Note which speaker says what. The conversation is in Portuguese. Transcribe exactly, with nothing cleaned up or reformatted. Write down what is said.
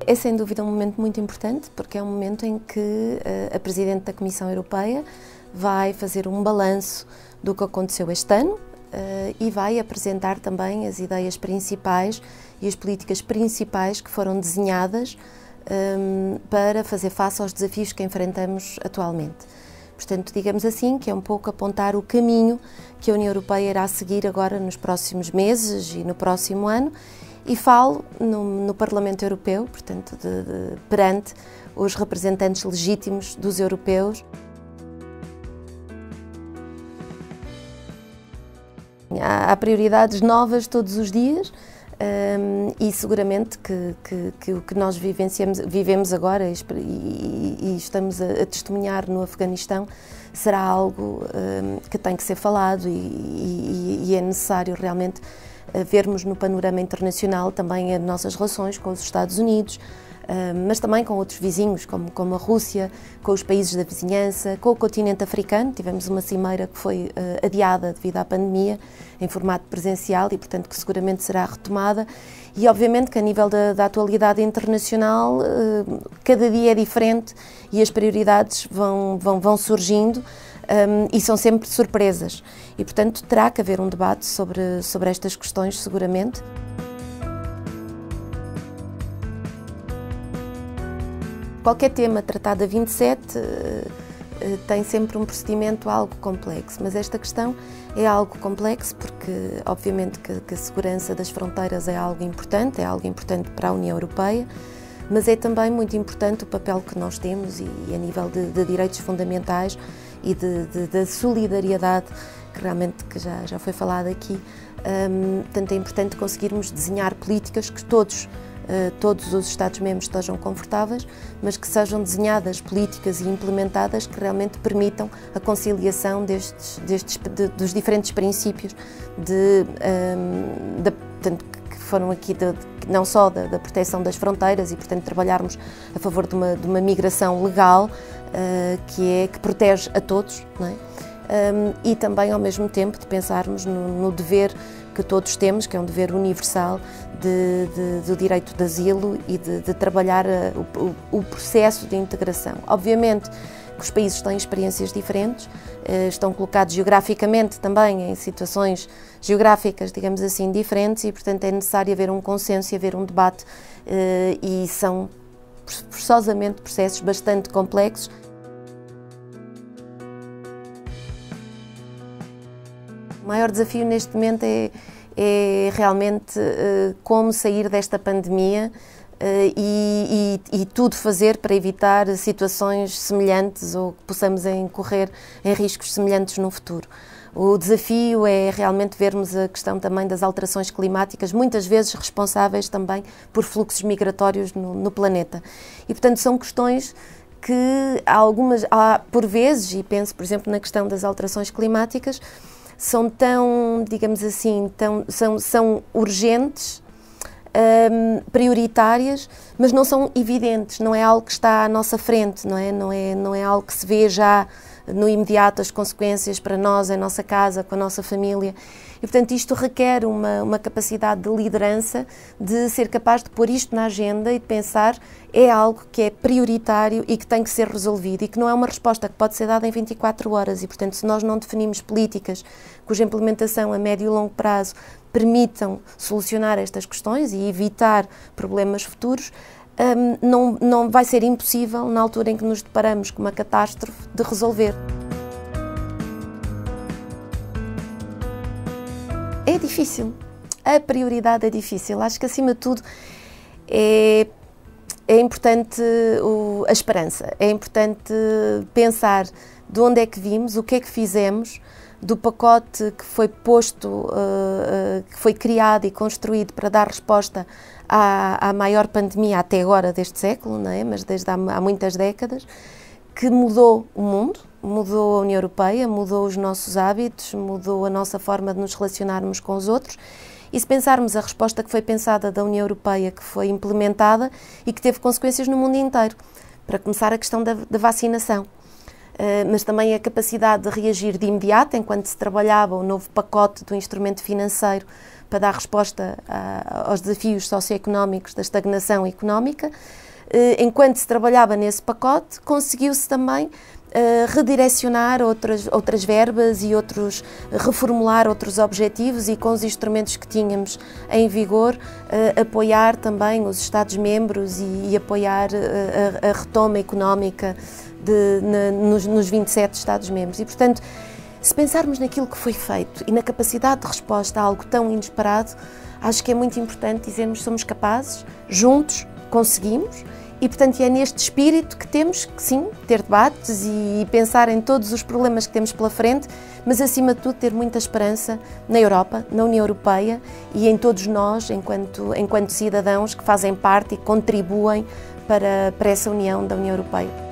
Speaker 1: É sem dúvida um momento muito importante, porque é um momento em que a Presidente da Comissão Europeia vai fazer um balanço do que aconteceu este ano e vai apresentar também as ideias principais e as políticas principais que foram desenhadas para fazer face aos desafios que enfrentamos atualmente. Portanto, digamos assim, que é um pouco apontar o caminho que a União Europeia irá seguir agora nos próximos meses e no próximo ano, e falo no, no Parlamento Europeu, portanto, de, de, perante os representantes legítimos dos europeus. Há, há prioridades novas todos os dias um, e seguramente que, que, que o que nós vivenciamos, vivemos agora e, e, e estamos a, a testemunhar no Afeganistão será algo um, que tem que ser falado e, e, e é necessário realmente vermos no panorama internacional também as nossas relações com os Estados Unidos, mas também com outros vizinhos, como, como a Rússia, com os países da vizinhança, com o continente africano. Tivemos uma cimeira que foi uh, adiada devido à pandemia, em formato presencial e, portanto, que seguramente será retomada. E, obviamente, que a nível da, da atualidade internacional, uh, cada dia é diferente e as prioridades vão, vão, vão surgindo. Um, e são sempre surpresas e, portanto, terá que haver um debate sobre, sobre estas questões, seguramente. Qualquer tema tratado a vinte e sete uh, uh, tem sempre um procedimento algo complexo, mas esta questão é algo complexo porque, obviamente, que, que a segurança das fronteiras é algo importante, é algo importante para a União Europeia, mas é também muito importante o papel que nós temos e, e a nível de, de direitos fundamentais e de, de, de solidariedade, que realmente que já, já foi falado aqui. Um, portanto, é importante conseguirmos desenhar políticas que todos, uh, todos os Estados-membros estejam confortáveis, mas que sejam desenhadas políticas e implementadas que realmente permitam a conciliação destes, destes, de, dos diferentes princípios de, um, de, portanto, que foram aqui de, de, não só da, da proteção das fronteiras e, portanto, trabalharmos a favor de uma, de uma migração legal, Uh, que é que protege a todos, não é? Um, e também ao mesmo tempo de pensarmos no, no dever que todos temos, que é um dever universal de, de, do direito de asilo e de, de trabalhar a, o, o processo de integração. Obviamente que os países têm experiências diferentes, uh, estão colocados geograficamente também em situações geográficas, digamos assim, diferentes e, portanto, é necessário haver um consenso e haver um debate uh, e são forçosamente processos bastante complexos. O maior desafio neste momento é, é realmente uh, como sair desta pandemia uh, e, e, e tudo fazer para evitar situações semelhantes ou que possamos incorrer em riscos semelhantes no futuro. O desafio é realmente vermos a questão também das alterações climáticas, muitas vezes responsáveis também por fluxos migratórios no, no planeta. E, portanto, são questões que há algumas, há, por vezes, e penso, por exemplo, na questão das alterações climáticas, são tão, digamos assim, tão, são, são urgentes, um, prioritárias, mas não são evidentes, não é algo que está à nossa frente, não é, não é, não é algo que se vê já no imediato as consequências para nós, em nossa casa, com a nossa família. E, portanto, isto requer uma, uma capacidade de liderança, de ser capaz de pôr isto na agenda e de pensar é algo que é prioritário e que tem que ser resolvido e que não é uma resposta que pode ser dada em vinte e quatro horas. E, portanto, se nós não definimos políticas cuja implementação a médio e longo prazo permitam solucionar estas questões e evitar problemas futuros, Um, não, não vai ser impossível, na altura em que nos deparamos com uma catástrofe, de resolver. É difícil, a prioridade é difícil. Acho que, acima de tudo, é, é importante o, a esperança, é importante pensar de onde é que vimos, o que é que fizemos, do pacote que foi posto, uh, uh, que foi criado e construído para dar resposta à, à maior pandemia até agora deste século, não é? Mas desde há, há muitas décadas, que mudou o mundo, mudou a União Europeia, mudou os nossos hábitos, mudou a nossa forma de nos relacionarmos com os outros. E se pensarmos a resposta que foi pensada da União Europeia, que foi implementada e que teve consequências no mundo inteiro, para começar a questão da, da vacinação. mas também a capacidade de reagir de imediato, enquanto se trabalhava o novo pacote do instrumento financeiro para dar resposta a, aos desafios socioeconómicos da estagnação económica. Enquanto se trabalhava nesse pacote, conseguiu-se também Uh, redirecionar outras, outras verbas e outros, reformular outros objetivos e com os instrumentos que tínhamos em vigor, uh, apoiar também os Estados-membros e, e apoiar uh, a, a retoma económica de, na, nos, nos vinte e sete Estados-membros. E, portanto, se pensarmos naquilo que foi feito e na capacidade de resposta a algo tão inesperado, acho que é muito importante dizermos que somos capazes, juntos, conseguimos. E, portanto, é neste espírito que temos que, sim, ter debates e pensar em todos os problemas que temos pela frente, mas, acima de tudo, ter muita esperança na Europa, na União Europeia e em todos nós, enquanto, enquanto cidadãos que fazem parte e contribuem para, para essa união da União Europeia.